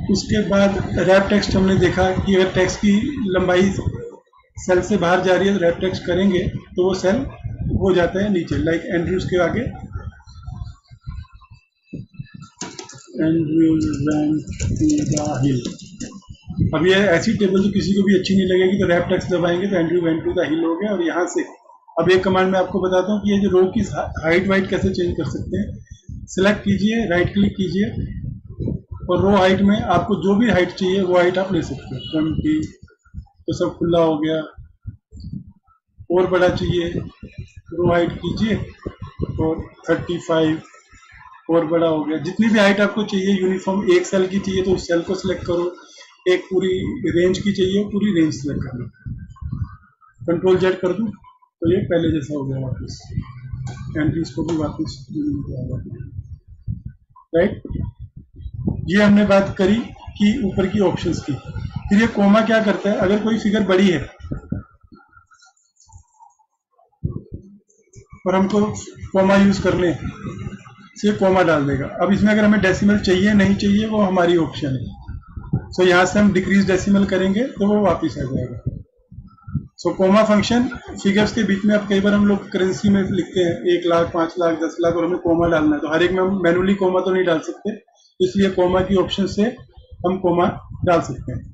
उसके बाद wrap text हमने देखा कि अगर टेक्स्ट की लंबाई सेल से बाहर जा रही है तो रैप टेक्स्ट करेंगे तो वो सेल हो जाता है नीचे, लाइक एंड्रयूज के आगे Andrews went to the hill. अब ये ऐसी टेबल जो किसी को भी अच्छी नहीं लगेगी तो रैप टेक्स्ट दबाएंगे तो Andrew went to the hill हो गया। और यहाँ से अब एक कमांड में आपको बताता हूँ कि ये जो रो की हाइट वाइट कैसे चेंज कर सकते हैं। सिलेक्ट कीजिए, राइट क्लिक कीजिए और रो हाइट में आपको जो भी हाइट चाहिए वो हाइट आप ले सकते हो। 20 तो सब खुला हो गया। और बड़ा चाहिए रो हाइट कीजिए और 35 और बड़ा हो गया। जितनी भी हाइट आपको चाहिए यूनिफॉर्म, एक सेल की चाहिए तो उस सेल को सिलेक्ट करो, एक पूरी रेंज की चाहिए पूरी रेंज सिलेक्ट कर लो। कंट्रोल जेड कर दूं तो ये पहले जैसा हो गया वापस, एंट्रीज को भी वापस राइट। ये हमने बात करी कि ऊपर की ऑप्शंस की। फिर ये कोमा क्या करता है, अगर कोई फिगर बड़ी है और हमको कोमा यूज करने से कोमा डाल देगा। अब इसमें अगर हमें डेसिमल चाहिए नहीं चाहिए वो हमारी ऑप्शन है। सो यहाँ से हम डिक्रीज डेसिमल करेंगे तो वो वापस आ जाएगा। सो कोमा फंक्शन फिगर्स के बीच में, अब कई बार हम लोग करेंसी में लिखते हैं 1 लाख 5 लाख 10 लाख और हमें कोमा डालना है तो हर एक में हम मैनुअली कोमा तो नहीं डाल सकते, इसलिए कोमा की ऑप्शन से हम कोमा डाल सकते हैं।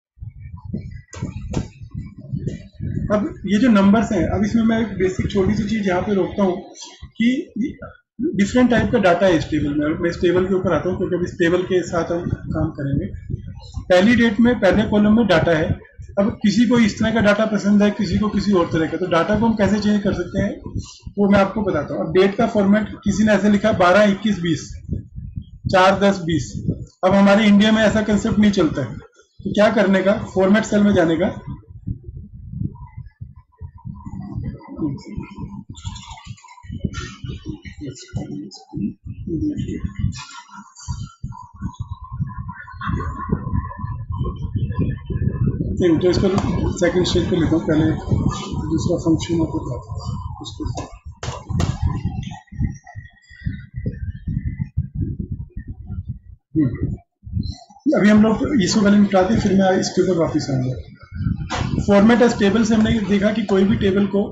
अब ये जो नंबर्स हैं, अब इसमें मैं एक बेसिक छोटी सी चीज यहाँ पे रोकता हूँ कि डिफरेंट टाइप का डाटा है इस टेबल में। मैं इस टेबल के ऊपर आता हूँ क्योंकि अब इस टेबल के साथ हम काम करेंगे। पहली डेट में पहले कॉलम में डाटा है। अब किसी को इस तरह का डाटा पसंद है, किसी को किसी और तरह का, तो डाटा को हम कैसे चेंज कर सकते हैं वो मैं आपको बताता हूँ। अब डेट का फॉर्मेट किसी ने ऐसे लिखा 12, 21, 20, 4, 10, 20। अब हमारे इंडिया में ऐसा कंसेप्ट नहीं चलता है तो क्या करने का, फॉर्मेट सेल में जाने का, नहीं तो इसको सेकंड स्टेज पे लेता हूँ, पहले दूसरा फंक्शन होता था उसको। अभी हम लोग इसको पहले निपटाते फिर मैं इसके ऊपर वापस आऊंगा। फॉर्मेट एज टेबल से हमने देखा कि कोई भी टेबल को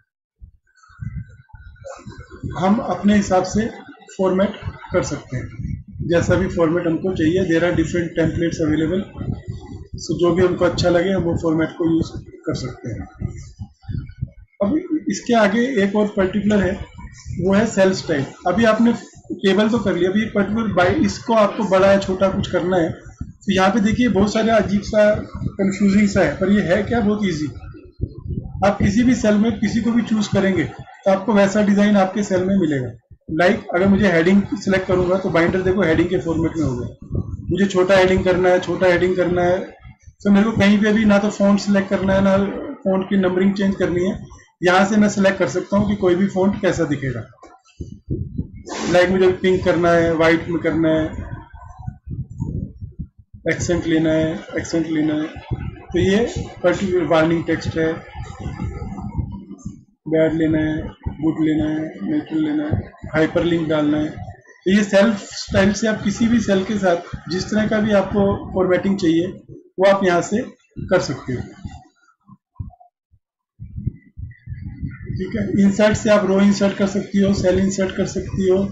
हम अपने हिसाब से फॉर्मेट कर सकते हैं, जैसा भी फॉर्मेट हमको चाहिए। There are different templates available, so जो भी हमको अच्छा लगे हम वो फॉर्मेट को यूज कर सकते हैं। अब इसके आगे एक और पर्टिकुलर है, वो है सेल स्टाइल। अभी आपने टेबल तो कर लिया, अभी एक पर्टिकुलर इसको आपको बड़ा या छोटा कुछ करना है तो यहाँ पे देखिए बहुत सारे अजीब सा कंफ्यूजिंग सा है, पर ये है क्या, बहुत इजी। आप किसी भी सेल में किसी को भी चूज करेंगे तो आपको वैसा डिजाइन आपके सेल में मिलेगा। लाइक अगर मुझे हेडिंग सिलेक्ट करूंगा तो बाइंडर देखो हेडिंग के फॉर्मेट में होगा। मुझे छोटा हेडिंग करना है, छोटा हेडिंग करना है, तो मेरे को कहीं पे भी ना तो फॉन्ट सिलेक्ट करना है ना फॉन्ट की नंबरिंग चेंज करनी है। यहाँ से मैं सिलेक्ट कर सकता हूँ कि कोई भी फॉन्ट कैसा दिखेगा। लाइक मुझे पिंक करना है, व्हाइट में करना है, एक्सेंट लेना है, एक्सेंट लेना है, तो ये पर्टिकुलर वार्निंग टेक्स्ट है, बैड लेना है, गुड लेना है, नेचुरल लेना है, हाइपरलिंक डालना है। तो ये सेल्फ स्टाइल से आप किसी भी सेल के साथ जिस तरह का भी आपको फॉर्मेटिंग चाहिए वो आप यहाँ से कर सकते हो। ठीक है, इंसर्ट से आप रो इंसर्ट कर सकती हो, सेल इंसर्ट कर सकती हो,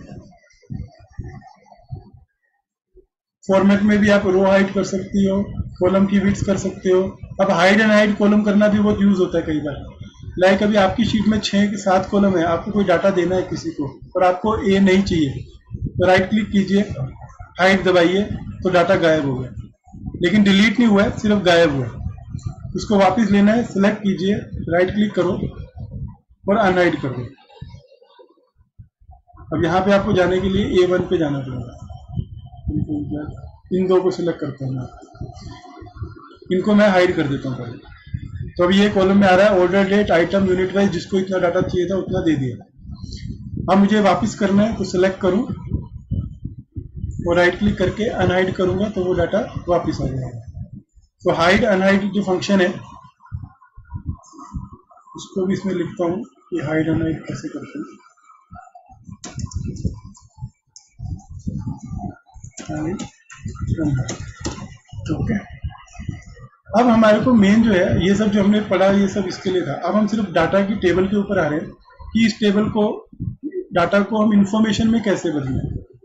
फॉर्मेट में भी आप रो हाइड कर सकती हो, कॉलम की विड्थ कर सकते हो। अब हाइड एंड हाइड कॉलम करना भी बहुत यूज होता है कई बार। लाइक अभी आपकी शीट में 6 के 7 कॉलम है, आपको कोई डाटा देना है किसी को और आपको ए नहीं चाहिए तो राइट क्लिक कीजिए, हाइड दबाइए तो डाटा गायब हो गया, लेकिन डिलीट नहीं हुआ है, सिर्फ गायब हुआ है। उसको वापस लेना है, सिलेक्ट कीजिए, राइट क्लिक करो और अनहाइड कर दो। अब यहाँ पे आपको जाने के लिए A1 पे जाना पड़ेगा। इन दो को सिलेक्ट करता हूँ मैं, इनको मैं हाइड कर देता हूँ पहले। तो अभी ये कॉलम में आ रहा है order date item unit wise, जिसको इतना डाटा चाहिए था उतना दे दिया। अब मुझे वापस करना है तो सिलेक्ट करूँ और राइट क्लिक करके अनहाइड करूंगा तो वो डाटा वापस आ जाएगा। तो हाइड अनहाइड जो फंक्शन है उसको भी इसमें लिखता हूँ कि हाइड अनहाइड कैसे करते हैं। हाइड अनहाइड ओके, अब हमारे को मेन जो है ये सब जो हमने पढ़ा ये सब इसके लिए था। अब हम सिर्फ डाटा की टेबल के ऊपर आ रहे हैं कि इस टेबल को, डाटा को हम इंफॉर्मेशन में कैसे बदलें।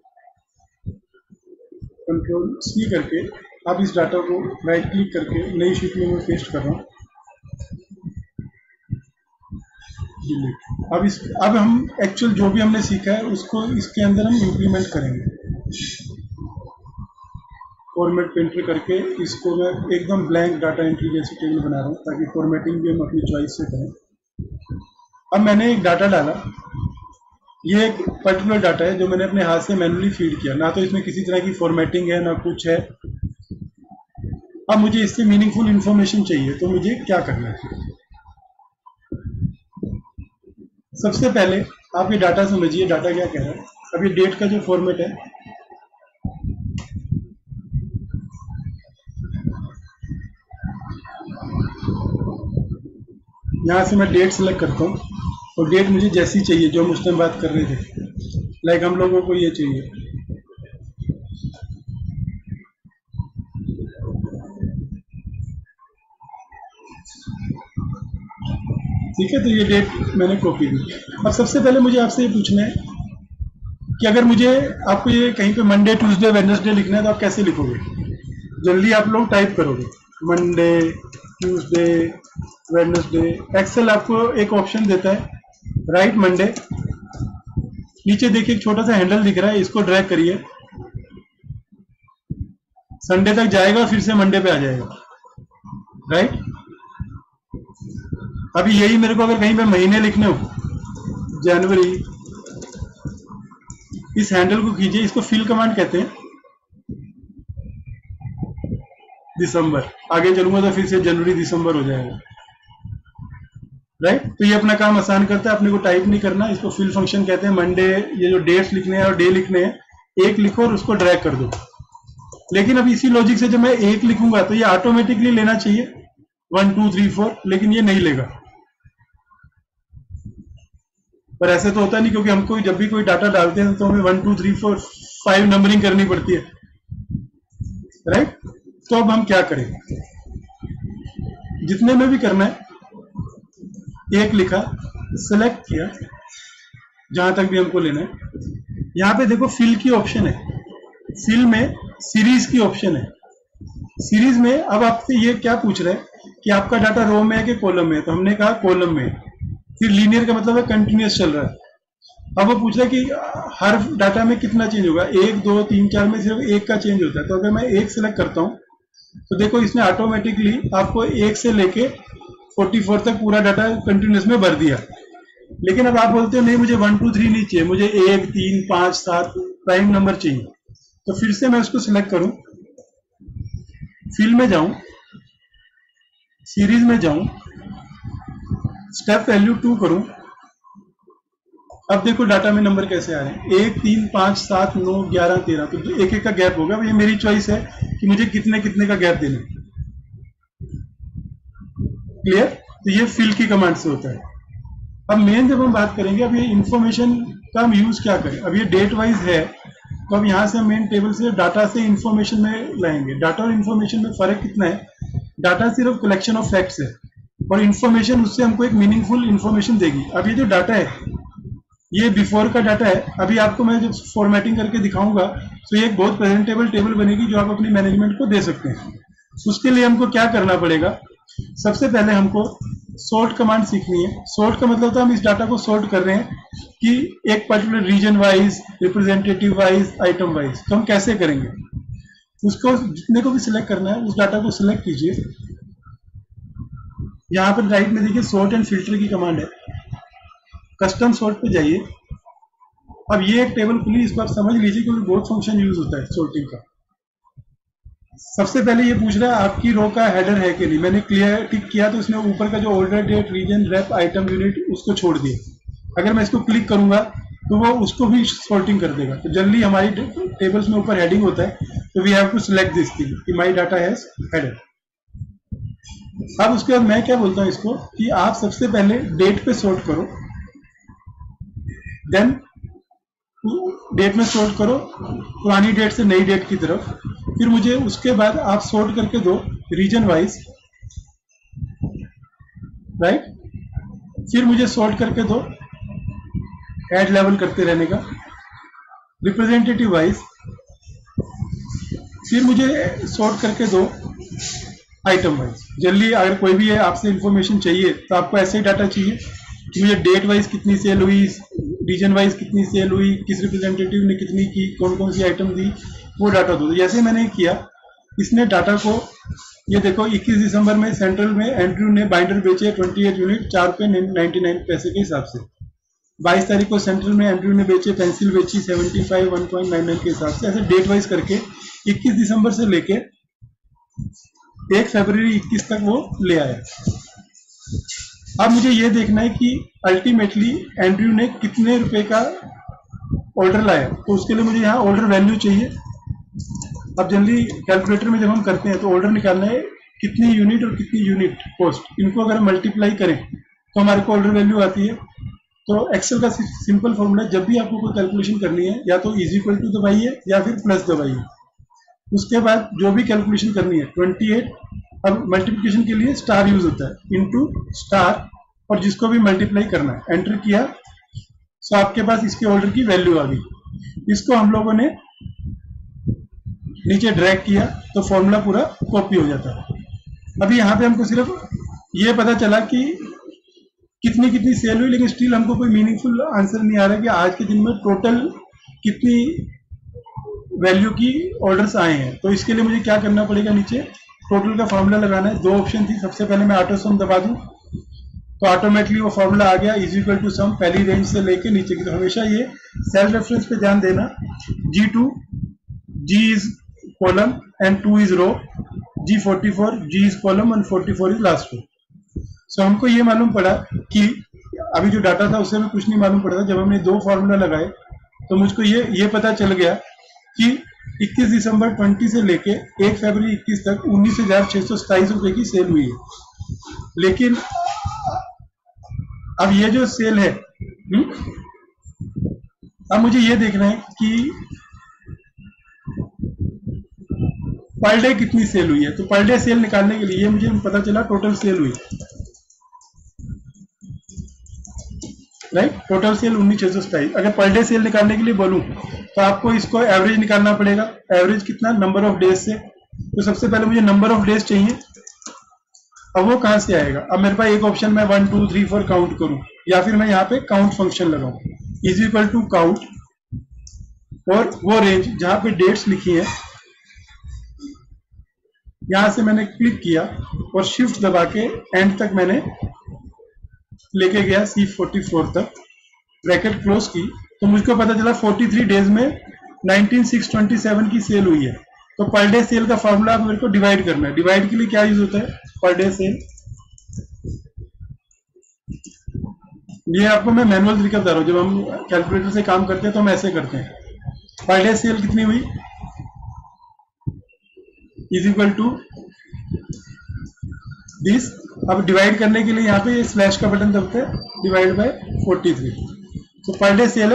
कंट्रोल सी करके अब इस डाटा को राइट क्लिक करके नई शीट में मैं पेस्ट कर रहा हूँ, डिलीट। अब हम एक्चुअल जो भी हमने सीखा है उसको इसके अंदर हम इम्प्लीमेंट करेंगे। फॉर्मेट पे एंटर करके इसको मैं एकदम ब्लैंक डाटा एंट्री जैसी टेबल बना रहा हूँ ताकि फॉर्मेटिंग भी हम अपनी चॉइस से करें। अब मैंने एक डाटा डाला, ये एक पर्टिकुलर डाटा है जो मैंने अपने हाथ से मैन्युअली फीड किया, ना तो इसमें किसी तरह की फॉर्मेटिंग है ना कुछ है। अब मुझे इससे मीनिंगफुल इंफॉर्मेशन चाहिए, तो मुझे क्या करना है? सबसे पहले आप ये डाटा समझिए, डाटा क्या कह रहा है। अब ये डेट का जो फॉर्मेट है, यहाँ से मैं डेट सेलेक्ट करता हूँ और डेट मुझे जैसी चाहिए जो हम उस टाइम बात कर रहे थे, लाइक हम लोगों को ये चाहिए। ठीक है, तो ये डेट मैंने कॉपी की। अब सबसे पहले मुझे आपसे ये पूछना है कि अगर मुझे आपको ये कहीं पे मंडे ट्यूसडे वेडनेसडे लिखना है तो आप कैसे लिखोगे? जल्दी आप लोग टाइप करोगे मंडे ट्यूसडे वेडनेसडे। एक्सेल आपको एक ऑप्शन देता है राइट मंडे, नीचे देखिए एक छोटा सा हैंडल दिख रहा है, इसको ड्रैग करिए, संडे तक जाएगा फिर से मंडे पे आ जाएगा, राइट। अभी यही मेरे को अगर कहीं पे महीने लिखने हो, जनवरी, इस हैंडल को खींचिए, इसको फिल कमांड कहते हैं। दिसंबर, आगे चलूंगा तो फिर से जनवरी दिसंबर हो जाएगा, राइट। तो ये अपना काम आसान करता है, अपने को टाइप नहीं करना, इसको फिल फंक्शन कहते हैं। मंडे, ये जो डेट्स लिखने हैं और डे लिखने हैं, एक लिखो और उसको ड्रैग कर दो। लेकिन अब इसी लॉजिक से जब मैं एक लिखूंगा तो ये ऑटोमेटिकली लेना चाहिए 1 2 3 4, लेकिन ये नहीं लेगा। पर ऐसे तो होता नहीं, क्योंकि हमको जब भी कोई डाटा डालते हैं तो हमें 1 2 3 4 5 नंबरिंग करनी पड़ती है, राइट। तो अब हम क्या करें, जितने में भी करना है, एक लिखा, सेलेक्ट किया जहां तक भी हमको लेना है। यहां पे देखो फिल की ऑप्शन है, फिल में सीरीज की ऑप्शन है। सीरीज में अब आपसे ये क्या पूछ रहा है कि आपका डाटा रो में है कि कॉलम में है, तो हमने कहा कॉलम में। फिर लीनियर का मतलब है कंटिन्यूअस चल रहा है। अब वो पूछ रहा है कि हर डाटा में कितना चेंज होगा, 1 2 3 4 में सिर्फ एक का चेंज होता है। तो अगर मैं एक सेलेक्ट करता हूं तो देखो इसने ऑटोमेटिकली आपको 1 से लेके 44 तक पूरा डाटा कंटिन्यूअस में भर दिया। लेकिन अब आप बोलते हो नहीं, मुझे 1 2 3 नहीं चाहिए, मुझे 1 3 5 7 प्राइम नंबर चाहिए। तो फिर से मैं उसको सिलेक्ट करूं, फिल में जाऊं, सीरीज में जाऊं, स्टेप वैल्यू 2 करूं। अब देखो डाटा में नंबर कैसे आ रहे हैं, 1 3 5 7 9 11 13। तो एक एक का गैप होगा, ये मेरी चॉइस है कि मुझे कितने कितने का गैप देना। क्लियर। तो ये फिल की कमांड से होता है। अब मेन जब हम बात करेंगे, अब ये इंफॉर्मेशन का हम यूज क्या करें। अब ये डेट वाइज है, तो अब यहां से हम मेन टेबल से डाटा से इंफॉर्मेशन में लाएंगे। डाटा और इंफॉर्मेशन में फर्क कितना है, डाटा सिर्फ कलेक्शन ऑफ फैक्ट्स है और इंफॉर्मेशन उससे हमको एक मीनिंगफुल इंफॉर्मेशन देगी। अब ये जो डाटा है ये बिफोर का डाटा है। अभी आपको मैं जब फॉर्मेटिंग करके दिखाऊंगा तो ये एक बहुत प्रेजेंटेबल टेबल बनेगी जो आप अपनी मैनेजमेंट को दे सकते हैं। उसके लिए हमको क्या करना पड़ेगा, सबसे पहले हमको सॉर्ट कमांड सीखनी है। सॉर्ट का मतलब था हम इस डाटा को सॉर्ट कर रहे हैं कि एक particular region wise, representative wise, item wise. तो हम कैसे करेंगे, उसको जितने को भी सिलेक्ट करना है उस डाटा को सिलेक्ट कीजिए। यहां पर राइट में देखिए सॉर्ट एंड फिल्टर की कमांड है, कस्टम सॉर्ट पे जाइए। अब ये एक टेबल खुली, इसको आप समझ लीजिए क्योंकि बहुत फंक्शन यूज होता है सॉर्टिंग का। सबसे पहले ये पूछ रहा है आपकी रो का हेडर है कि नहीं। मैंने क्लियर टिक किया तो इसने ऊपर का जो order, date, region, rep, item, unit उसको छोड़ दिया। अगर मैं इसको क्लिक करूंगा तो वो उसको भी सॉर्टिंग कर देगा। तो जनरली हमारी टेबल्स में ऊपर हेडिंग होता है, तो we have to select this thing कि माय डाटा हैज हेडर। अब उसके बाद मैं क्या बोलता हूं इसको कि आप सबसे पहले डेट पे सॉर्ट करो, देन डेट में सॉर्ट करो पुरानी डेट से नई डेट की तरफ, फिर मुझे उसके बाद आप सॉर्ट करके दो रीजन वाइज, राइट। फिर मुझे सॉर्ट करके दो ऐड लेवल करते रहने का रिप्रेजेंटेटिव वाइज। फिर मुझे सॉर्ट करके दो आइटम वाइज। जनरली अगर कोई भी है आपसे इंफॉर्मेशन चाहिए तो आपको ऐसे ही डाटा चाहिए कि मुझे डेट वाइज कितनी सेल हुई, रीजन वाइज कितनी सेल हुई, किस रिप्रेजेंटेटिव ने कितनी की, कौन कौन सी आइटम दी, वो डाटा दो। जैसे मैंने किया, इसने डाटा को, ये देखो 21 दिसंबर में सेंट्रल में एंड्रयू ने बाइंडर बेचे 28 यूनिट 4 रुपये 99 पैसे के हिसाब से। 22 तारीख को सेंट्रल में एंड्रयू ने बेचे, पेंसिल बेची 75 1.99 के हिसाब से। ऐसे डेट वाइज करके 21 दिसंबर से लेके 1 फरवरी 21 तक वो ले आया। अब मुझे ये देखना है कि अल्टीमेटली एंड्रयू ने कितने रुपए का ऑर्डर लाया, तो उसके लिए मुझे यहाँ ऑर्डर वैल्यू चाहिए। अब जनरली कैलकुलेटर में जब हम करते हैं तो ऑर्डर निकालना है कितनी यूनिट और कितनी यूनिट कॉस्ट, इनको अगर मल्टीप्लाई करें तो हमारे को ऑर्डर वैल्यू आती है। तो एक्सेल का सिंपल फॉर्मूला, जब भी आपको कोई कैलकुलेशन करनी है या तो इज इक्वल टू दबाइए या फिर प्लस दबाइए। उसके बाद जो भी कैलकुलेशन करनी है 28, अब मल्टीप्लिकेशन के लिए स्टार यूज होता है, इनटू स्टार, और जिसको भी मल्टीप्लाई करना है एंटर किया, सो आपके पास इसके ऑर्डर की वैल्यू आ गई। इसको हम लोगों ने नीचे ड्रैग किया तो फॉर्मूला पूरा कॉपी हो जाता है। अभी यहाँ पे हमको सिर्फ ये पता चला कि कितनी कितनी सेल हुई, लेकिन स्टिल हमको कोई मीनिंगफुल आंसर नहीं आ रहा कि आज के दिन में टोटल कितनी वैल्यू की ऑर्डर्स आए हैं। तो इसके लिए मुझे क्या करना पड़ेगा, नीचे टोटल का फॉर्मूला लगाना है। 2 ऑप्शन थी, सबसे पहले मैं ऑटो सम दबा दूं तो ऑटोमेटिकली वो फॉर्मूला आ गया, इज इक्वल टू सम, पहली रेंज से लेके नीचे की। तो हमेशा ये सेल रेफरेंस पे ध्यान देना। G2, G is column and 2 is row, G44, G is column and 44 is last row. So हमको ये मालूम पड़ा कि अभी जो डाटा था उससे हमें कुछ नहीं मालूम पड़ा था। जब हमने 2 फॉर्मूला लगाए तो मुझको ये पता चल गया कि 21 दिसंबर 20 से लेके 1 फरवरी 21 तक 19,627 रुपए की सेल हुई है। लेकिन अब ये जो सेल है, अब मुझे ये देखना है कि पर डे कितनी सेल हुई है। तो पर डे सेल निकालने के लिए मुझे पता चला टोटल सेल हुई, राइट, टोटल सेल 19,627। अगर पर डे सेल निकालने के लिए बोलूं तो आपको इसको एवरेज निकालना पड़ेगा। एवरेज कितना, नंबर ऑफ डेज से। तो सबसे पहले मुझे नंबर ऑफ डेज चाहिए। अब वो कहां से आएगा, अब मेरे पास एक ऑप्शन में 1 2 3 4 काउंट करूं, या फिर मैं यहाँ पे काउंट फंक्शन लगाऊं, इज इक्वल टू काउंट, और वो रेंज जहां पे डेट्स लिखी है यहां से मैंने क्लिक किया और शिफ्ट दबा के एंड तक मैंने लेके गया C44 तक, ब्रैकेट क्लोज की। तो मुझको पता चला 43 डेज में 19,627 की सेल हुई है। तो पर डे सेल का फॉर्मूला मेरे को डिवाइड करना है। डिवाइड के लिए क्या यूज होता है, पर डे सेल। ये आपको मैं मैनुअल तरीका बता रहा हूं, जब हम कैलकुलेटर से काम करते हैं तो हम ऐसे करते हैं। पर डे सेल कितनी हुई, इज इक्वल टू दिस। अब डिवाइड करने के लिए यहाँ पे स्लैश का बटन दबते हैं, डिवाइड बाय 43। तो पर डे सेल है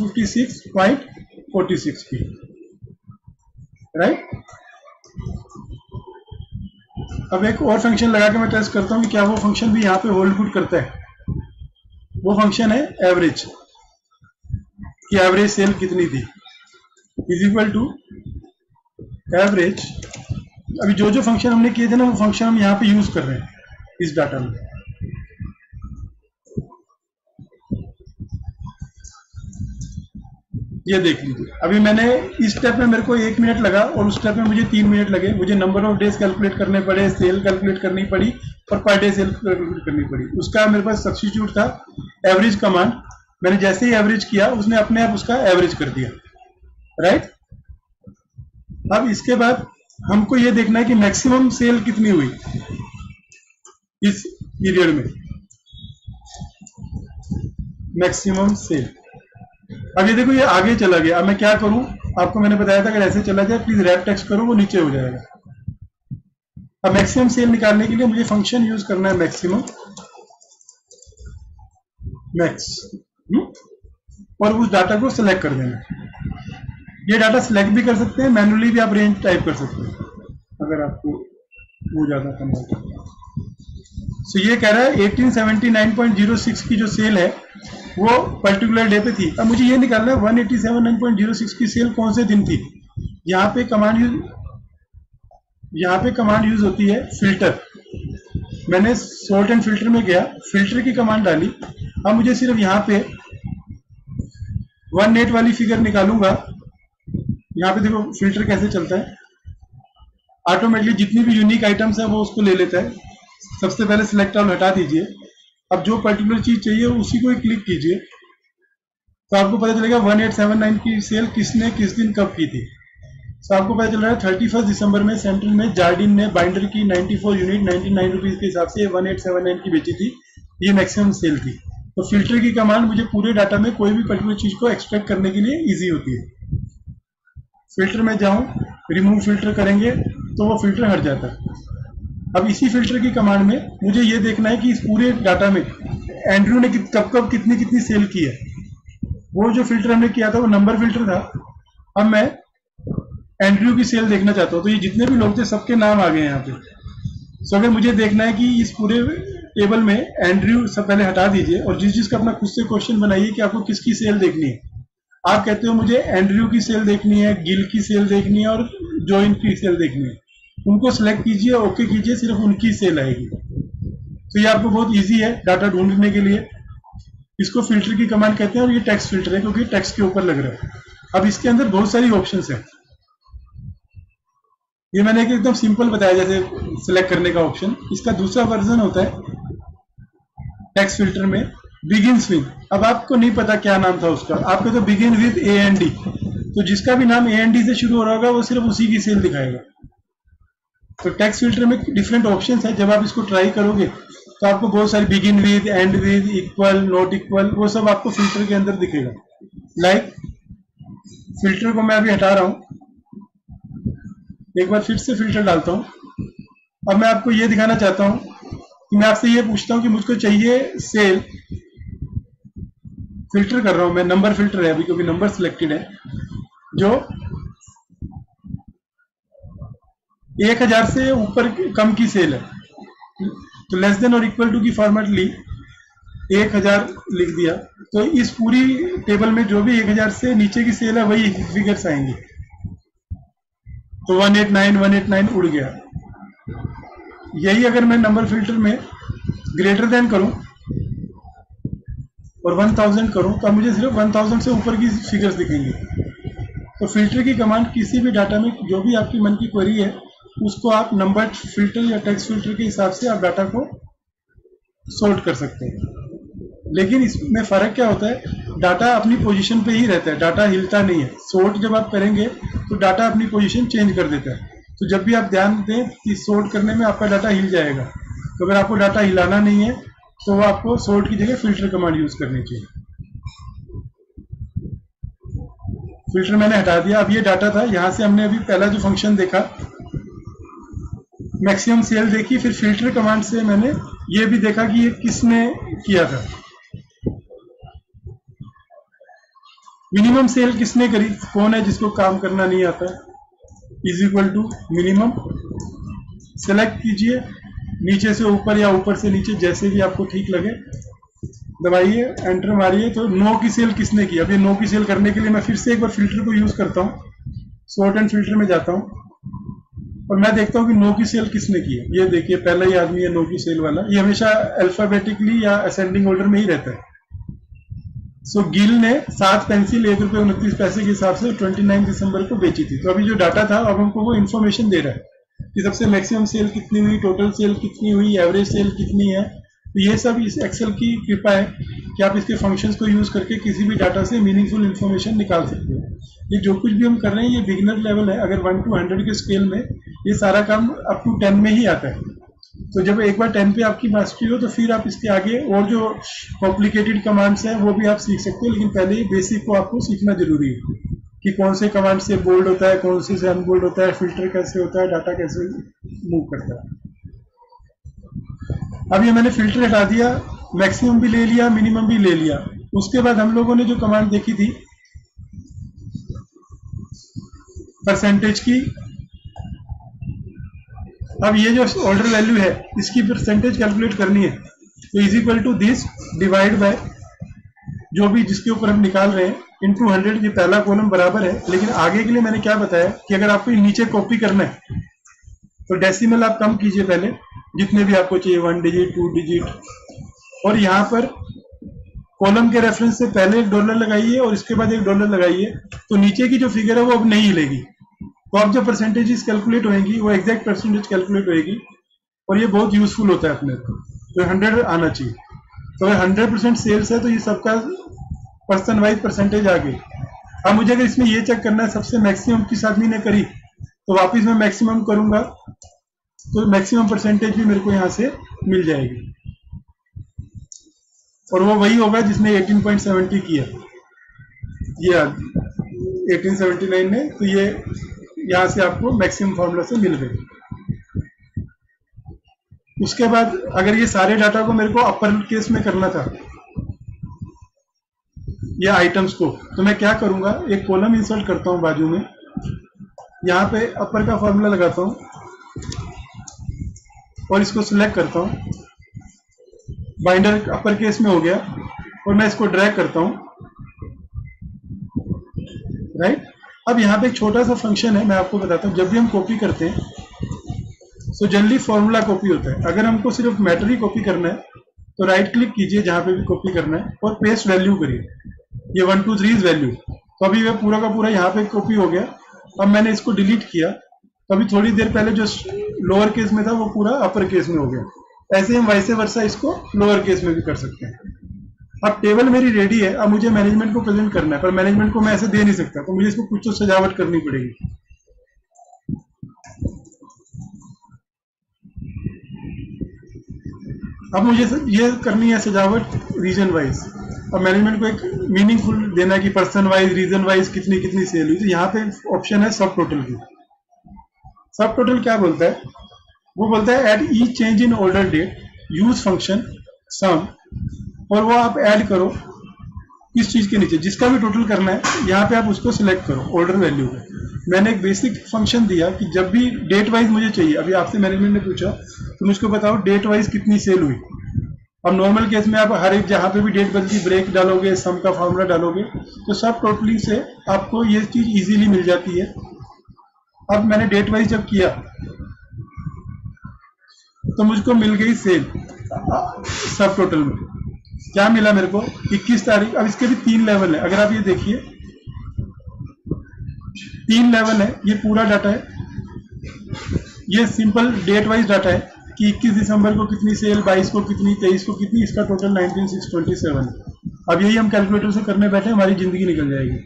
456.46 की, राइट। अब एक और फंक्शन लगा के मैं टेस्ट करता हूँ कि क्या वो फंक्शन भी यहाँ पे होल्ड गुड करता है। वो फंक्शन है एवरेज, कि एवरेज सेल कितनी थी, इज इक्वल टू एवरेज। अभी जो जो फंक्शन हमने किए थे ना, वो फंक्शन हम यहाँ पे यूज कर रहे हैं इस डाटा में। ये देख लीजिए, अभी मैंने इस स्टेप में मेरे को 1 मिनट लगा और उस स्टेप में मुझे 3 मिनट लगे। मुझे नंबर ऑफ डेज कैलकुलेट करने पड़े, सेल कैलकुलेट करनी पड़ी और पर डे सेल कैलकुलेट करनी पड़ी। उसका मेरे पास सब्स्टिट्यूट था एवरेज कमांड। मैंने जैसे ही एवरेज किया उसने अपने आप उसका एवरेज कर दिया, राइट। अब इसके बाद हमको ये देखना है कि मैक्सिमम सेल कितनी हुई इस पीरियड में, मैक्सिमम सेल। अब ये देखो ये आगे चला गया। अब मैं क्या करूं, आपको मैंने बताया था अगर ऐसे चला जाए प्लीज रैप टेक्स्ट करो, वो नीचे हो जाएगा। अब मैक्सिमम सेल निकालने के लिए मुझे फंक्शन यूज करना है मैक्सिमम मैक्स, और उस डाटा को सिलेक्ट कर देना। ये डाटा सिलेक्ट भी कर सकते हैं, मैनुअली भी आप रेंज टाइप कर सकते हैं अगर आपको वो ज़्यादा करना है। सो ये कह रहा है 1879.06 की जो सेल है वो पर्टिकुलर डे पे थी। अब मुझे ये निकालना है 1879.06 की सेल कौन से दिन थी। यहाँ पे कमांड यूज होती है फिल्टर। मैंने सॉर्ट एंड फिल्टर में गया, फिल्टर की कमांड डाली। अब मुझे सिर्फ यहाँ पे 18 वाली फिगर निकालूंगा। यहाँ पे देखो फिल्टर कैसे चलता है, ऑटोमेटिकली जितनी भी यूनिक आइटम्स है वो उसको ले लेता है। सबसे पहले सिलेक्ट ऑल हटा दीजिए। अब जो पर्टिकुलर चीज चाहिए उसी को ही क्लिक कीजिए तो आपको पता चलेगा 1879 की सेल किसने किस दिन कब की थी। तो आपको पता चल रहा है 31 दिसंबर में सेंट्रल में जार्डिन ने बाइंडर की 94 यूनिट 99 रुपीज के हिसाब से 1879 की बेची थी। ये मैक्सिमम सेल थी। तो फिल्टर की कमांड मुझे पूरे डाटा में कोई भी पर्टिकुलर चीज को एक्सट्रैक्ट करने के लिए इजी होती है। फिल्टर में जाऊं, रिमूव फिल्टर करेंगे तो वो फिल्टर हट जाता है। अब इसी फिल्टर की कमांड में मुझे ये देखना है कि इस पूरे डाटा में एंड्रयू ने कब कब कितनी कितनी सेल की है। वो जो फिल्टर हमने किया था वो नंबर फिल्टर था। अब मैं एंड्रयू की सेल देखना चाहता हूँ, तो ये जितने भी लोग थे सबके नाम आ गए यहाँ पे। सो अगर मुझे देखना है कि इस पूरे टेबल में एंड्रयू सब पहले हटा दीजिए और जिस जिसका अपना खुद से क्वेश्चन बनाइए कि आपको किसकी सेल देखनी है। आप कहते हो मुझे एंड्रयू की सेल देखनी है, गिल की सेल देखनी है और जॉइन की सेल देखनी है। उनको सिलेक्ट कीजिए, ओके कीजिए, सिर्फ उनकी सेल आएगी। तो ये आपको बहुत इजी है डाटा ढूंढने के लिए। इसको फिल्टर की कमांड कहते हैं और ये टेक्स्ट फिल्टर है क्योंकि टेक्स्ट के ऊपर लग रहा है। अब इसके अंदर बहुत सारी ऑप्शंस हैं। ये मैंने एक एकदम सिंपल बताया जैसे सिलेक्ट करने का ऑप्शन। इसका दूसरा वर्जन होता है टेक्स्ट फिल्टर में बिगिन्स विद। अब आपको नहीं पता क्या नाम था उसका, आपको तो बिगिन विद AND, तो जिसका भी नाम AND से शुरू हो रहा होगा वो सिर्फ उसी की सेल दिखाएगा। तो टेक्स्ट फिल्टर में डिफरेंट ऑप्शंस है। जब आप इसको ट्राई करोगे तो आपको बहुत सारी begin with, end with, equal, not equal, वो सब आपको फिल्टर के अंदर दिखेगा। लाइक फिल्टर को मैं अभी हटा रहा हूं, एक बार फिर से फिल्टर डालता हूं। अब मैं आपको ये दिखाना चाहता हूं कि मैं आपसे ये पूछता हूं कि मुझको चाहिए सेल, फिल्टर कर रहा हूं मैं, नंबर फिल्टर है अभी क्योंकि नंबर सिलेक्टेड है, जो 1000 से ऊपर कम की सेल है। तो लेस देन और इक्वल टू की फॉर्मेट ली, 1000 लिख दिया। तो इस पूरी टेबल में जो भी 1000 से नीचे की सेल है वही फिगर्स आएंगी। तो 189 उड़ गया। यही अगर मैं नंबर फिल्टर में ग्रेटर देन करूं और 1000 करूं तो मुझे सिर्फ 1000 से ऊपर की फिगर्स दिखेंगी। तो फिल्टर की कमांड किसी भी डाटा में जो भी आपकी मन की क्वेरी है उसको आप नंबर फिल्टर या टेक्स्ट फिल्टर के हिसाब से आप डाटा को सॉर्ट कर सकते हैं। लेकिन इसमें फर्क क्या होता है, डाटा अपनी पोजीशन पे ही रहता है, डाटा हिलता नहीं है। सॉर्ट जब आप करेंगे तो डाटा अपनी पोजीशन चेंज कर देता है। तो जब भी आप ध्यान दें कि सॉर्ट करने में आपका डाटा हिल जाएगा। तो अगर आपको डाटा हिलाना नहीं है तो आपको सॉर्ट की जगह फिल्टर कमांड यूज करनी चाहिए। फिल्टर मैंने हटा दिया। अब ये डाटा था, यहां से हमने अभी पहला जो फंक्शन देखा मैक्सिमम सेल देखी, फिर फिल्टर कमांड से मैंने ये भी देखा कि ये किसने किया था, मिनिमम सेल किसने करी, कौन है जिसको काम करना नहीं आता है। Is equal to minimum, select कीजिए नीचे से ऊपर या ऊपर से नीचे जैसे भी आपको ठीक लगे, दबाइए, एंटर मारिए। तो 9 की सेल किसने की। अभी 9 की सेल करने के लिए मैं फिर से एक बार फिल्टर को यूज करता हूँ, सॉर्ट एंड फिल्टर में जाता हूँ और मैं देखता हूँ कि 9 की सेल किसने की है। ये देखिए पहला ही आदमी है 9 की सेल वाला। ये हमेशा अल्फाबेटिकली या असेंडिंग ऑर्डर में ही रहता है। सो गिल ने 7 पेंसिल ₹1.29 के हिसाब से 29 दिसंबर को बेची थी। तो अभी जो डाटा था अब हमको वो इन्फॉर्मेशन दे रहा है कि सबसे मैक्सिमम सेल कितनी हुई, टोटल सेल कितनी हुई, एवरेज सेल कितनी है। तो ये सब इस एक्सेल की कृपा है कि आप इसके फंक्शंस को यूज करके किसी भी डाटा से मीनिंगफुल इन्फॉर्मेशन निकाल सकते हो। ये जो कुछ भी हम कर रहे हैं ये बिगिनर लेवल है। अगर 1 to 100 के स्केल में ये सारा काम अप टू 10 में ही आता है। तो जब एक बार 10 पे आपकी मास्टरी हो तो फिर आप इसके आगे और जो कॉम्प्लिकेटेड कमांड्स हैं वो भी आप सीख सकते हो। लेकिन पहले बेसिक को आपको सीखना जरूरी है कि कौन से कमांड से बोल्ड होता है, कौन से अनबोल्ड होता है, फिल्टर कैसे होता है, डाटा कैसे मूव करता है। अब ये मैंने फिल्टर हटा दिया, मैक्सिमम भी ले लिया, मिनिमम भी ले लिया। उसके बाद हम लोगों ने जो कमांड देखी थी परसेंटेज की, अब ये जो ऑर्डर वैल्यू है इसकी परसेंटेज कैलकुलेट करनी है, तो is equal to this divide by जो भी जिसके ऊपर हम निकाल रहे हैं इंटू 100। ये पहला कॉलम बराबर है, लेकिन आगे के लिए मैंने क्या बताया कि अगर आपको नीचे कॉपी करना है तो डेसिमल आप कम कीजिए पहले, जितने भी आपको चाहिए, 1 डिजिट 2 डिजिट, और यहाँ पर कॉलम के रेफरेंस से पहले $1 लगाइए और इसके बाद $1 लगाइए, तो नीचे की जो फिगर है वो अब नहीं हिलेगी। तो अब जो परसेंटेजेस कैलकुलेट होएगी वो एग्जैक्ट परसेंटेज कैलकुलेट होएगी, और ये बहुत यूजफुल होता है अपने को। तो 100 आना चाहिए। तो अगर 100% सेल्स है तो ये सबका पर्सन वाइज परसेंटेज आ गई। अब मुझे अगर इसमें ये चेक करना है सबसे मैक्सिमम किस आदमी ने करी, तो वापिस मैं मैक्सिमम करूंगा तो मैक्सिमम परसेंटेज भी मेरे को यहाँ से मिल जाएगी, और वो वही होगा जिसने 18.70 किया, ये 1879 ने, तो ये यहाँ से आपको मैक्सिमम फॉर्मूला से मिल गई। उसके बाद अगर ये सारे डाटा को मेरे को अपर केस में करना था, ये आइटम्स को, तो मैं क्या करूंगा, एक कॉलम इंसर्ट करता हूं बाजू में, यहाँ पे अपर का फॉर्मूला लगाता हूं और इसको सिलेक्ट करता हूं, बाइंडर अपर केस में हो गया, और मैं इसको ड्रैग करता हूं, राइट। अब यहाँ पे एक छोटा सा फंक्शन है, मैं आपको बताता हूँ। जब भी हम कॉपी करते हैं तो जनरली फॉर्मूला कॉपी होता है। अगर हमको सिर्फ मैटर ही कॉपी करना है तो राइट क्लिक कीजिए जहां पे भी कॉपी करना है और पेस्ट वैल्यू करिए, ये 1 2 3 वैल्यू। तो अभी वह पूरा का पूरा यहाँ पे कॉपी हो गया। अब मैंने इसको डिलीट किया, तो अभी थोड़ी देर पहले जो लोअर केस में था वो पूरा अपर केस में हो गया। ऐसे हम वाइस वर्सा इसको लोअर केस में भी कर सकते हैं। अब टेबल मेरी रेडी है, अब मुझे मैनेजमेंट को प्रेजेंट करना है, पर मैनेजमेंट को मैं ऐसे दे नहीं सकता, तो मुझे इसको कुछ तो सजावट करनी पड़ेगी। अब मुझे ये करनी है सजावट रीजन वाइज। अब मैनेजमेंट को एक मीनिंगफुल देना है कि पर्सन वाइज, रीजन वाइज कितनी कितनी सेल हुई। तो यहाँ पे ऑप्शन है सब टोटल की। सब टोटल क्या बोलता है, वो बोलता है at each change in order date use function sum, और वो आप ऐड करो किस चीज के नीचे, जिसका भी टोटल करना है यहाँ पे आप उसको सिलेक्ट करो ऑर्डर वैल्यू पे। मैंने एक बेसिक फंक्शन दिया कि जब भी डेट वाइज मुझे चाहिए, अभी आपसे मैनेजमेंट ने पूछा तो मुझको बताओ डेट वाइज कितनी सेल हुई। अब नॉर्मल केस में आप हर एक जहां पे भी डेट बदली ब्रेक डालोगे, सम का फॉर्मूला डालोगे, तो सब टोटलिंग से आपको ये चीज इजीली मिल जाती है। अब मैंने डेट वाइज जब किया तो मुझको मिल गई सेल सब टोटल में। क्या मिला मेरे को, 21 तारीख। अब इसके भी 3 लेवल है, अगर आप ये देखिए 3 लेवल है। ये पूरा डाटा है, ये सिंपल डेट वाइज डाटा है कि 21 दिसंबर को कितनी सेल, 22 को कितनी, 23 को कितनी, इसका टोटल 19,627। अब यही हम कैलकुलेटर से करने बैठे, हमारी जिंदगी निकल जाएगी,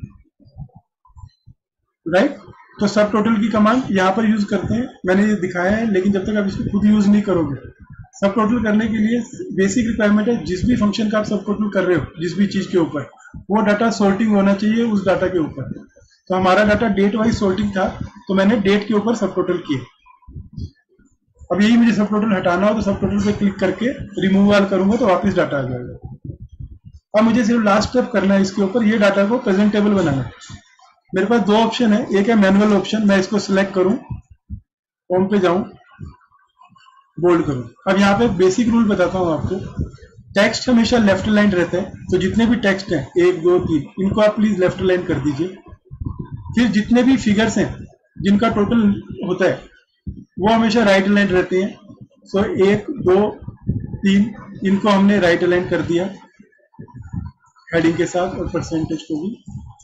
राइट। तो सब टोटल की कमांड यहाँ पर यूज करते हैं, मैंने ये दिखाया है, लेकिन जब तक आप इसको खुद यूज नहीं करोगे। सब टोटल करने के लिए बेसिक रिक्वायरमेंट है, जिस भी फंक्शन का आप सब टोटल कर रहे हो, जिस भी चीज के ऊपर, वो डाटा सॉर्टिंग होना चाहिए उस डाटा के ऊपर। तो हमारा डाटा डेट वाइज सॉर्टिंग था, तो मैंने डेट के ऊपर सब टोटल किया। अब यही मुझे सब टोटल हटाना हो तो सब टोटल पे क्लिक करके रिमूव ऑल करूंगा तो वापस डाटा आ जाएगा। अब मुझे सिर्फ लास्ट स्टेप करना है इसके ऊपर, ये डाटा को प्रेजेंटेबल बनाना है। मेरे पास 2 ऑप्शन है, एक है मैनुअल ऑप्शन, मैं इसको सिलेक्ट करूं, होम पे जाऊं, बोल्ड करूं। अब यहाँ पे बेसिक रूल बताता हूं आपको। टेक्स्ट हमेशा लेफ्ट अलाइन रहता है, तो जितने भी टेक्स्ट हैं 1 2 3 इनको आप प्लीज लेफ्ट अलाइन कर दीजिए। फिर जितने भी फिगर्स हैं जिनका टोटल होता है वो हमेशा राइट अलाइन रहते हैं। सो 1 2 3 इनको हमने राइट अलाइन कर दिया हेडिंग के साथ, और परसेंटेज को भी,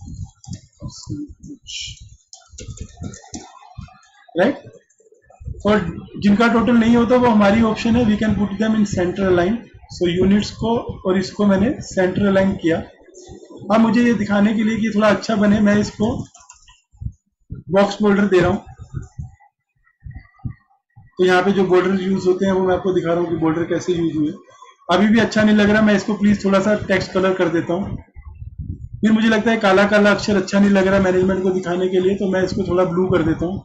राइट। और जिनका टोटल नहीं होता वो हमारी ऑप्शन है, we can put them in centre align. So units को और इसको मैंने सेंटर अलाइन किया। अब मुझे ये दिखाने के लिए कि थोड़ा अच्छा बने, मैं इसको बॉक्स बॉर्डर दे रहा हूं। तो यहाँ पे जो बॉर्डर यूज होते हैं वो मैं आपको दिखा रहा हूँ कि बॉर्डर कैसे यूज हुए। अभी भी अच्छा नहीं लग रहा, मैं इसको प्लीज थोड़ा सा टेक्स्ट कलर कर देता हूँ। फिर मुझे लगता है काला काला अक्षर अच्छा नहीं लग रहा मैनेजमेंट को दिखाने के लिए, तो मैं इसको थोड़ा ब्लू कर देता हूँ,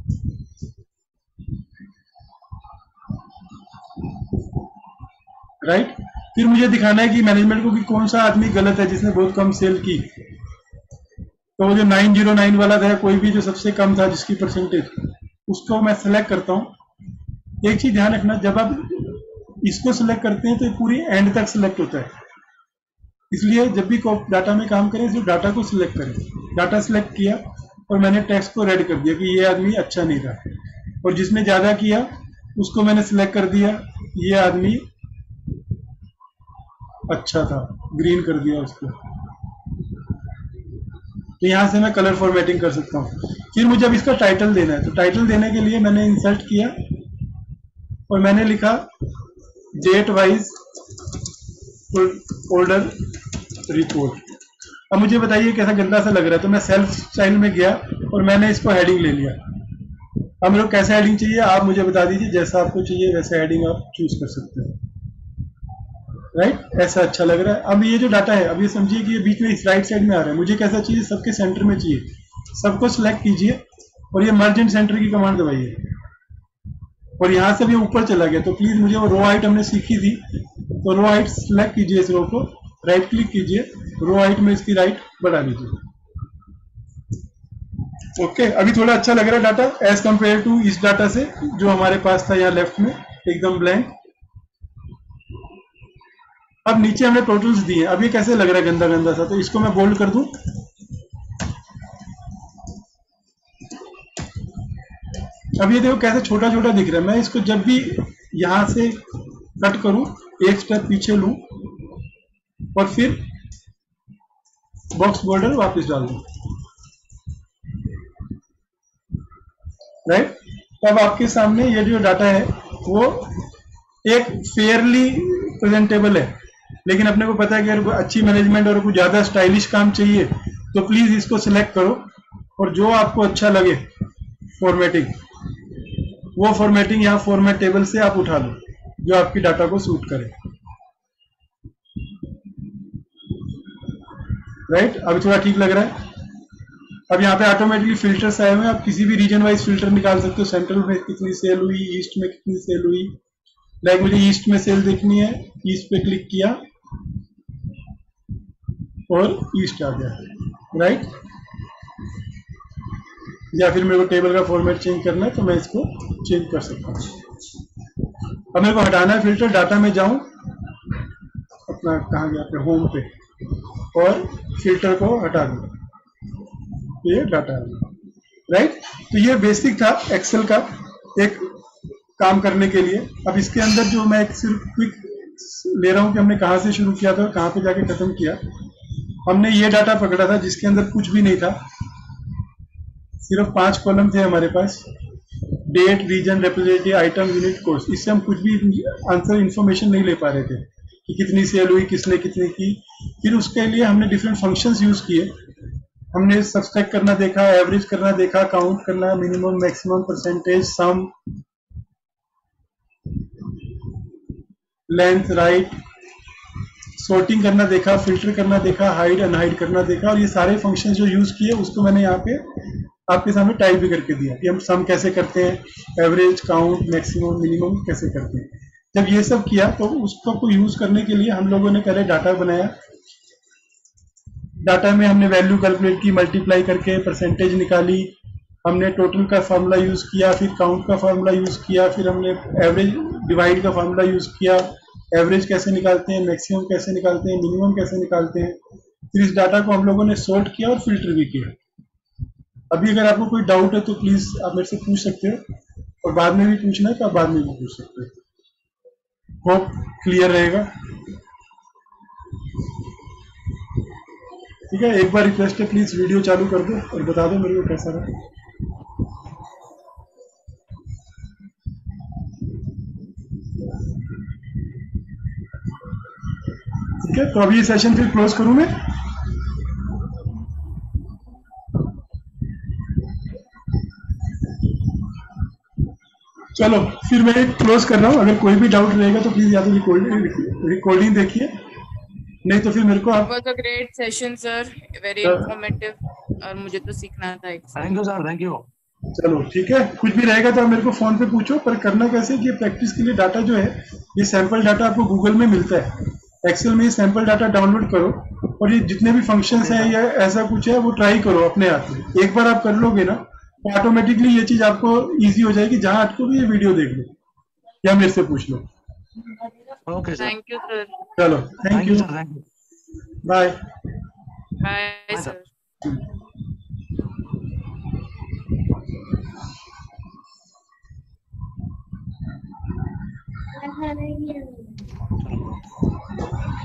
राइट। फिर मुझे दिखाना है कि मैनेजमेंट को कि कौन सा आदमी गलत है जिसने बहुत कम सेल की। तो वो जो 909 वाला था, कोई भी जो सबसे कम था जिसकी परसेंटेज, उसको मैं सेलेक्ट करता हूँ। एक चीज ध्यान रखना, जब आप इसको सिलेक्ट करते हैं तो ये पूरी एंड तक सिलेक्ट होता है, इसलिए जब भी डाटा में काम करें सिर्फ डाटा को सिलेक्ट करें। डाटा सिलेक्ट किया और मैंने टेक्स्ट को रेड कर दिया कि ये आदमी अच्छा नहीं था, और जिसने ज्यादा किया उसको मैंने सिलेक्ट कर दिया, ये आदमी अच्छा था, ग्रीन कर दिया उसको। तो यहां से मैं कलर फॉर्मेटिंग कर सकता हूँ। फिर मुझे अब इसका टाइटल देना है, तो टाइटल देने के लिए मैंने इंसर्ट किया और मैंने लिखा डेट वाइज ऑर्डर रिपोर्ट। अब मुझे बताइए कैसा गंदा सा लग रहा है, तो मैं सेल्फ स्टाइल में गया और मैंने इसको हेडिंग ले लिया। अब मेरे को कैसा हेडिंग चाहिए आप मुझे बता दीजिए, जैसा आपको चाहिए वैसा हेडिंग आप चूज कर सकते हैं। राइट, ऐसा अच्छा लग रहा है। अब ये जो डाटा है, अब ये समझिए कि ये बीच में इस राइट साइड में आ रहा है, मुझे कैसा चाहिए, सबके सेंटर में चाहिए। सबको सिलेक्ट कीजिए और ये मर्ज एंड सेंटर की कमांड दबाइए, और यहां से भी ऊपर चला गया। तो प्लीज मुझे वो रो हाइट हमने सीखी थी, तो रो हाइट सिलेक्ट कीजिए, इस रो को राइट क्लिक कीजिए, रो हाइट में इसकी राइट बढ़ा लीजिए। ओके, अभी थोड़ा अच्छा लग रहा है डाटा एज कंपेयर टू इस डाटा से जो हमारे पास था यहाँ लेफ्ट में एकदम ब्लैंक। अब नीचे हमने टोटल्स दिए, अब ये कैसे लग रहा है गंदा गंदा सा, तो इसको मैं बोल्ड कर दूं। अब ये देखो कैसे छोटा छोटा दिख रहा है। मैं इसको जब भी यहां से कट करूं, एक स्टेप पीछे लूं और फिर बॉक्स बॉर्डर वापस डाल दूं। राइट, तब आपके सामने ये जो डाटा है वो एक फेयरली प्रेजेंटेबल है। लेकिन अपने को पता है कि अगर अच्छी मैनेजमेंट और कुछ ज्यादा स्टाइलिश काम चाहिए तो प्लीज इसको सिलेक्ट करो और जो आपको अच्छा लगे फॉर्मेटिंग, वो फॉर्मेटिंग यहाँ फॉर्मेट टेबल से आप उठा लो जो आपकी डाटा को सूट करे। राइट, अभी थोड़ा ठीक लग रहा है। अब यहाँ पे ऑटोमेटिकली फिल्टर्स आए हुए हैं, आप किसी भी रीजन वाइज फिल्टर निकाल सकते हो। सेंट्रल में कितनी सेल हुई, ईस्ट में कितनी सेल हुई। लाइक मुझे ईस्ट में सेल देखनी है, ईस्ट पे क्लिक किया और ईस्ट आ गया। राइट, या फिर मेरे को टेबल का फॉर्मेट चेंज करना है तो मैं इसको चेंज कर सकता हूँ। अब मेरे को हटाना है फिल्टर, डाटा में जाऊं, अपना कहाँ गया, अपने होम पे, और फिल्टर को हटा दूं, ये डाटा है। राइट, तो ये बेसिक था एक्सेल का एक काम करने के लिए। अब इसके अंदर जो मैं सिर्फ क्विक ले रहा हूं कि हमने कहां से शुरू किया था, कहां पे जाके खत्म किया। हमने ये डाटा पकड़ा था जिसके अंदर कुछ भी नहीं था, सिर्फ 5 कॉलम थे हमारे पास, date, region, representative, item, unit, course. इससे हम कुछ भी आंसर इंफॉर्मेशन नहीं ले पा रहे थे कि कितनी सेल हुई, किसने कितनी की। फिर उसके लिए हमने डिफरेंट फंक्शंस यूज किए। हमने सब्सट्रैक्ट करना देखा, एवरेज करना देखा, काउंट करना, minimum, maximum, percentage, sum, length, right, sorting करना देखा, फिल्टर करना देखा, हाइड अनहाइड करना देखा। और ये सारे फंक्शंस जो यूज किए उसको मैंने यहाँ पे आपके सामने टाइप भी करके दिया कि हम सम कैसे करते हैं, एवरेज, काउंट, मैक्सिमम, मिनिमम कैसे करते हैं। जब ये सब किया तो उसको यूज करने के लिए हम लोगों ने पहले डाटा बनाया। डाटा में हमने वैल्यू कैलकुलेट की, मल्टीप्लाई करके परसेंटेज निकाली, हमने टोटल का फार्मूला यूज किया, फिर काउंट का फार्मूला यूज किया, फिर हमने एवरेज डिवाइड का फार्मूला यूज किया, एवरेज कैसे निकालते हैं, मैक्सिमम कैसे निकालते हैं, मिनिमम कैसे निकालते हैं। फिर इस डाटा को हम लोगों ने सॉर्ट किया और फिल्टर भी किया। अभी अगर आपको कोई डाउट है तो प्लीज आप मेरे से पूछ सकते हो, और बाद में भी पूछना है तो आप बाद में भी पूछ सकते हो। होप क्लियर रहेगा। ठीक है, एक बार रिक्वेस्ट है, प्लीज वीडियो चालू कर दो और बता दो मेरे को कैसा रहा। ठीक है, तो अभी ये सेशन फिर क्लोज करूं मैं। चलो फिर मैं क्लोज कर रहा हूं। अगर कोई भी डाउट रहेगा तो प्लीज या तो रिकॉर्डिंग देखिए, नहीं तो फिर मेरे को आप। Was a great session sir, very informative, और मुझे तो सीखना था। Thank you sir, thank you. चलो ठीक है, कुछ भी रहेगा तो आप मेरे को फोन पे पूछो, पर करना कैसे कि प्रैक्टिस के लिए डाटा जो है, ये सैंपल डाटा आपको गूगल में मिलता है। एक्सेल में ये सैंपल डाटा डाउनलोड करो और ये जितने भी फंक्शंस हैं या ऐसा कुछ है वो ट्राई करो अपने हाथ में। एक बार आप कर लोगे ना तो ऑटोमेटिकली ये चीज आपको इजी हो जाएगी, जहां आपको भी ये वीडियो देख लो या मेरे से पूछ लो। Okay sir, thank you sir. चलो thank you, sir, thank you, bye. Bye bye sir. Sir. चलो।